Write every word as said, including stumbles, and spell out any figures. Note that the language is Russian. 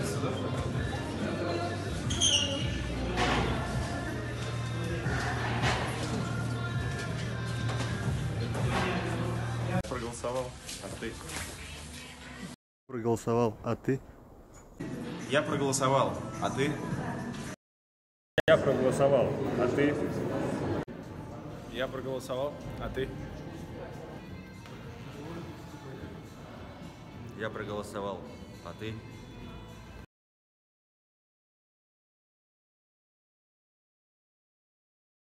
Проголосовал, а ты? Проголосовал, а ты? Я проголосовал, а ты? Я проголосовал, а ты? Я проголосовал, а ты? Я проголосовал, а ты?